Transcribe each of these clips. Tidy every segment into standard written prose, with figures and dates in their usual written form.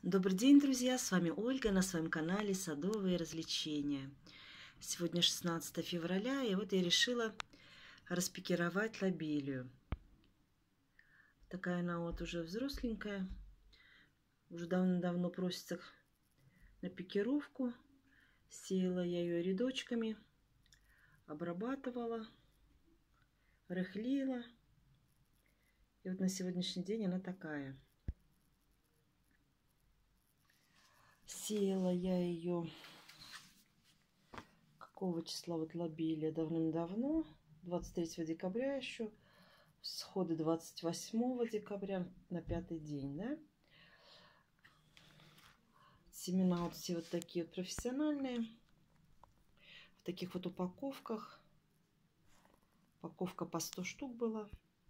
Добрый день, друзья! С вами Ольга на своем канале «Садовые развлечения». Сегодня 16 февраля, и вот я решила распикировать лобелию. Такая она вот уже взросленькая, уже давно просится на пикировку. Сеяла я ее рядочками, обрабатывала, рыхлила. И вот на сегодняшний день она такая. Сеяла я ее какого числа, вот лобелия, давным-давно, 23 декабря еще, всходы 28 декабря на 5-й день, да. Семена вот все вот такие вот профессиональные, в таких вот упаковках. Упаковка по 100 штук была.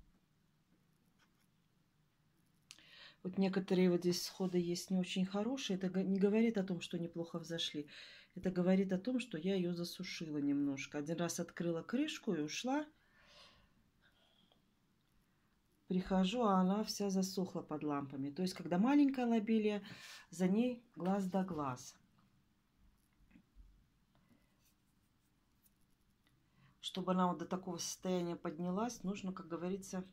Вот некоторые вот здесь сходы есть не очень хорошие. Это не говорит о том, что неплохо взошли. Это говорит о том, что я ее засушила немножко. Один раз открыла крышку и ушла. Прихожу, а она вся засохла под лампами. То есть, когда маленькая лобелия, за ней глаз да глаз. Чтобы она вот до такого состояния поднялась, нужно, как говорится,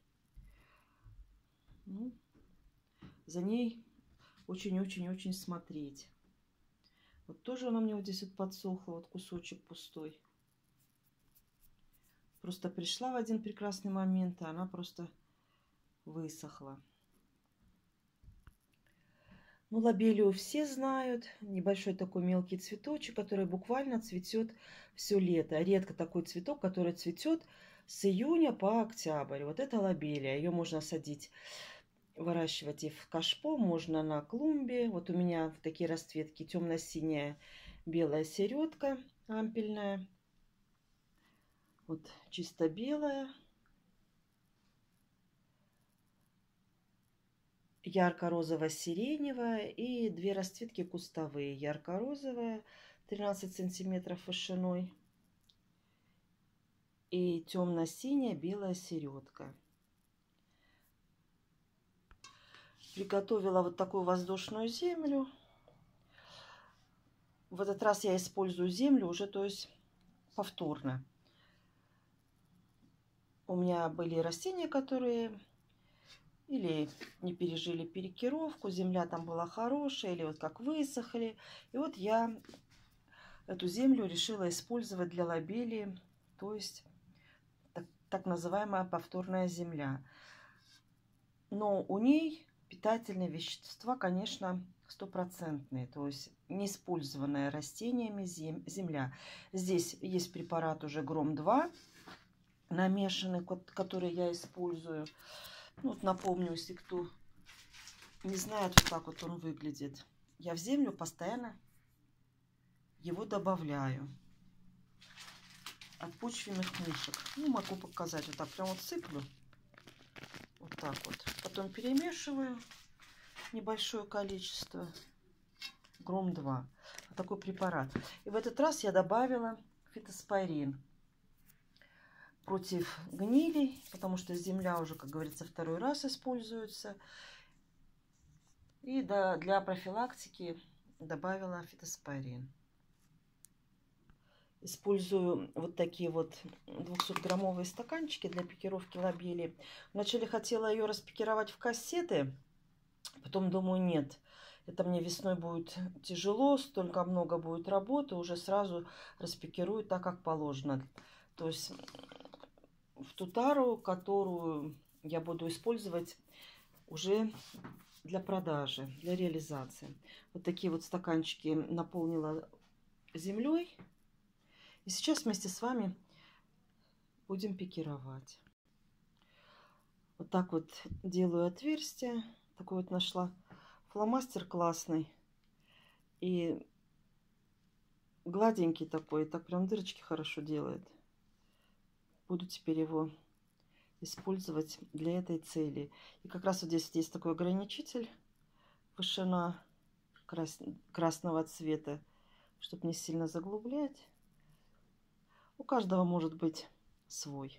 за ней очень-очень-очень смотреть. Вот тоже она мне вот здесь вот подсохла, вот кусочек пустой. Просто пришла в один прекрасный момент, и она просто высохла. Ну, лобелию все знают. Небольшой такой мелкий цветочек, который буквально цветет все лето. Редко такой цветок, который цветет с июня по октябрь. Вот это лобелия. Ее можно садить, выращивать и в кашпо, можно на клумбе. Вот у меня в такие расцветки темно-синяя, белая середка ампельная. Вот чисто белая. Ярко-розово-сиреневая и две расцветки кустовые. Ярко-розовая, 13 сантиметров вышиной, и темно-синяя белая середка. Приготовила вот такую воздушную землю. В этот раз я использую землю уже, то есть повторно. У меня были растения, которые или не пережили перекировку, земля там была хорошая, или вот как высохли. И вот я эту землю решила использовать для лобелии, то есть так называемая повторная земля. Но у ней питательные вещества, конечно, стопроцентные, то есть не использованная растениями земля. Здесь есть препарат уже Гром-2 намешанный, который я использую. Ну, вот напомню, если кто не знает, вот так вот он выглядит. Я в землю постоянно его добавляю от почвенных мушек. Ну, могу показать. Вот так прям вот сыплю. Вот так вот. Потом перемешиваю небольшое количество. Гром-2. Вот такой препарат. И в этот раз я добавила фитоспорин против гнилей, потому что земля уже, как говорится, второй раз используется. И для профилактики добавила фитоспорин. Использую вот такие вот 200-граммовые стаканчики для пикировки лобелии. Вначале хотела ее распикировать в кассеты, потом думаю, нет, это мне весной будет тяжело, столько много будет работы, уже сразу распикирую так, как положено. То есть в ту тару, которую я буду использовать уже для продажи, для реализации. Вот такие вот стаканчики наполнила землей. И сейчас вместе с вами будем пикировать. Вот так вот делаю отверстие. Такой вот нашла фломастер классный. И гладенький такой. Так прям дырочки хорошо делает. Буду теперь его использовать для этой цели. И как раз вот здесь есть такой ограничитель. Вышина красного цвета. Чтобы не сильно заглублять. У каждого может быть свое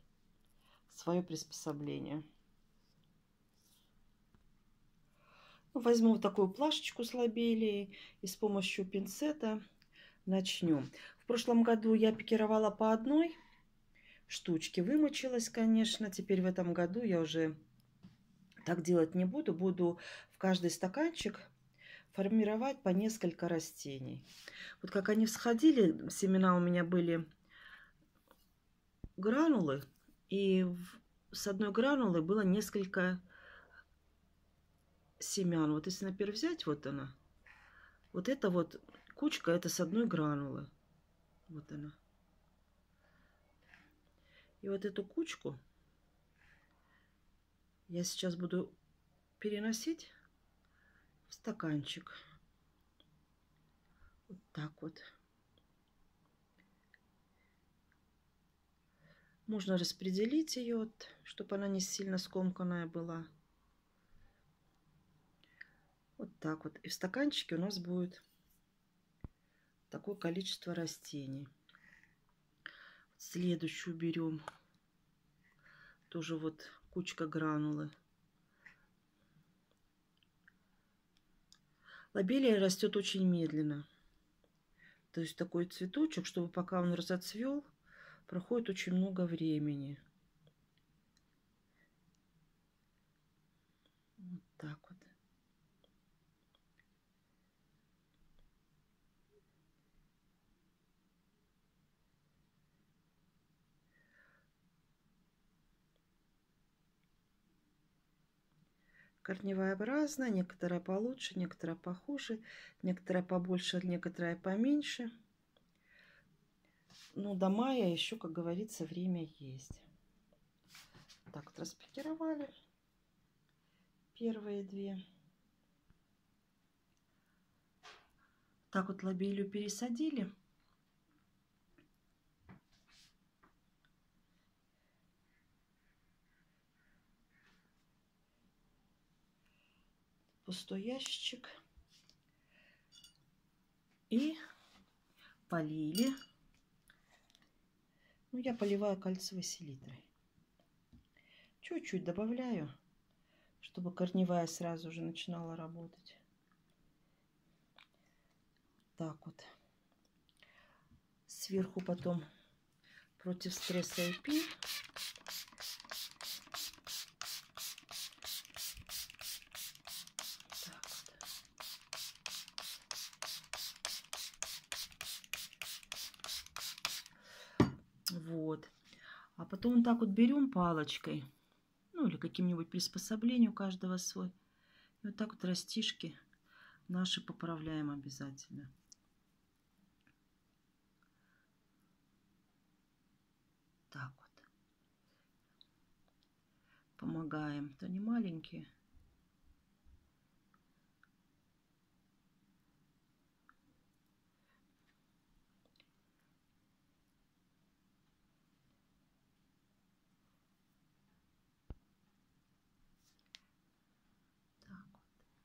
приспособление. Возьму вот такую плашечку с лобелией и с помощью пинцета начнем. В прошлом году я пикировала по одной штучке. Вымучилась, конечно. Теперь в этом году я уже так делать не буду. Буду в каждый стаканчик формировать по несколько растений. Вот как они всходили, семена у меня были гранулы. И с одной гранулы было несколько семян. Вот если, например, взять, вот она. Вот эта вот кучка, это с одной гранулы. Вот она. И вот эту кучку я сейчас буду переносить в стаканчик. Вот так вот. Можно распределить ее, чтобы она не сильно скомканная была. Вот так вот. И в стаканчике у нас будет такое количество растений. Следующую берем. Тоже вот кучка гранулы. Лобелия растет очень медленно. То есть такой цветочек, чтобы пока он разоцвел, проходит очень много времени. Вот так вот. Корневообразно, некоторая получше, некоторая похуже, некоторая побольше, некоторая поменьше. Но до мая еще, как говорится, время есть. Так вот распикировали первые две. Так вот лобелию пересадили. Пустой ящичек. И полили. Ну, я поливаю кальциевой селитрой. Чуть-чуть добавляю, чтобы корневая сразу же начинала работать. Так вот. Сверху потом против стресса EP. Вот. А потом вот так вот берем палочкой, ну или каким-нибудь приспособлением, у каждого свой. И вот так вот растишки наши поправляем обязательно. Так вот. Помогаем. То не маленькие. Так вот.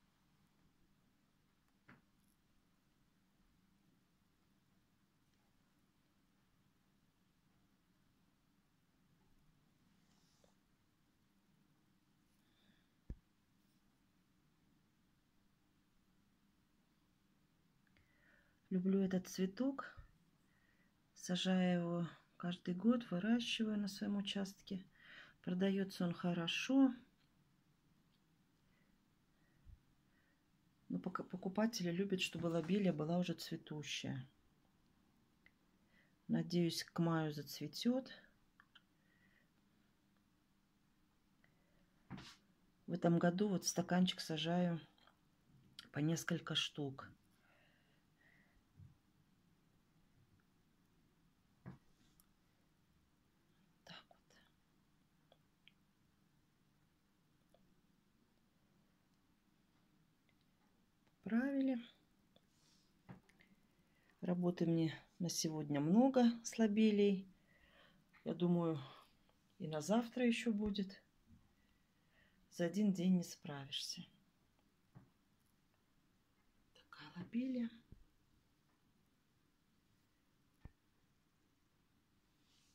Люблю этот цветок. Сажаю его каждый год, выращиваю на своем участке. Продается он хорошо. Но покупатели любят, чтобы лобелия была уже цветущая. Надеюсь, к маю зацветет. В этом году вот в стаканчик сажаю по несколько штук. Так вот. Поправили. Работы мне на сегодня много с лобелией. Я думаю, и на завтра еще будет. За один день не справишься. Такая лобелия.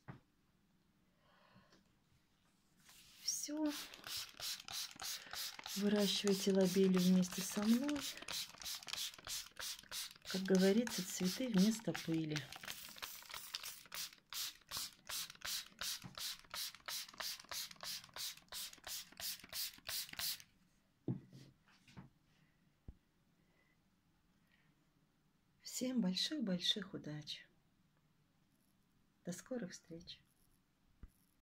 Все. Выращивайте лобелию вместе со мной. Как говорится, цветы вместо пыли. Всем больших-больших удач. До скорых встреч!